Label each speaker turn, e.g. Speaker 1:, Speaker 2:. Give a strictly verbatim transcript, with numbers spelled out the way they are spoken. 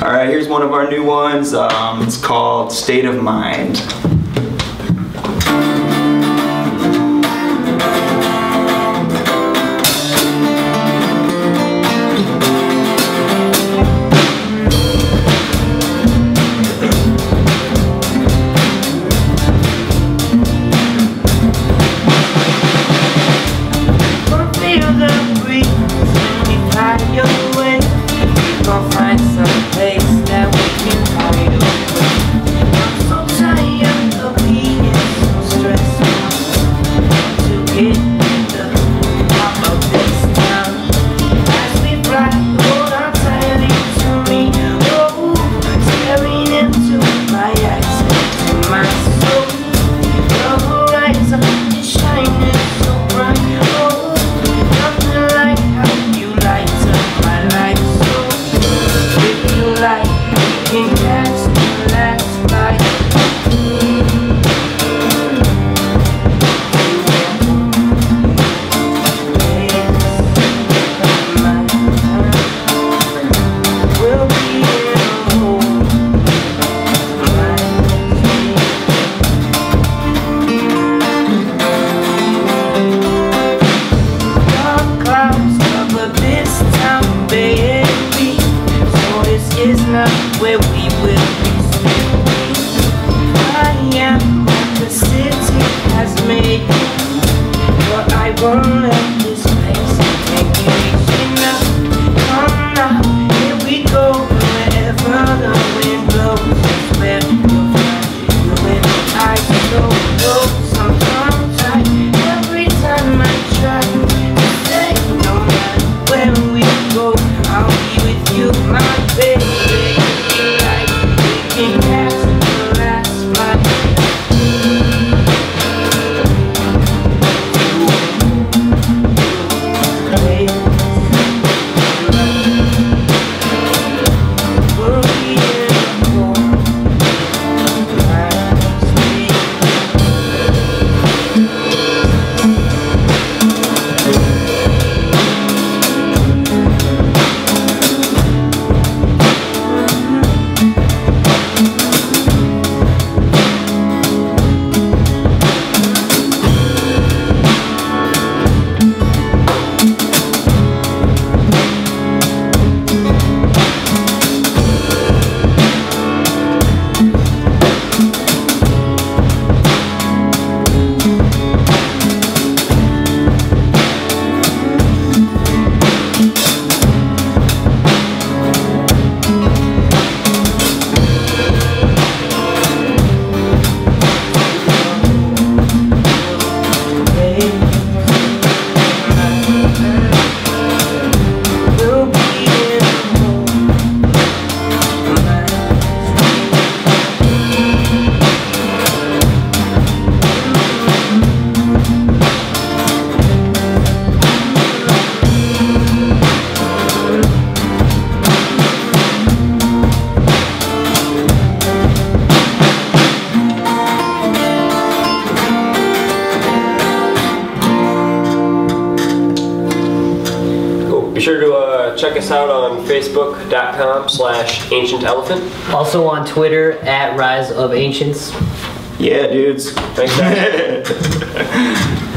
Speaker 1: Alright, here's one of our new ones. Um, it's called State of Mind.
Speaker 2: Where we will be I am what the city has made, but I won't let this place make me reach enough. Come now, here we go, wherever the wind blows, where you'll find you when I go, go. Sometimes I, every time I try to say no matter where we go, I'll be with you, my baby.
Speaker 3: Be sure to uh, check us out on Facebook dot com slash Ancient Elephant.
Speaker 4: Also on Twitter at Rise of Ancients.
Speaker 1: Yeah, dudes.
Speaker 3: Thanks, guys.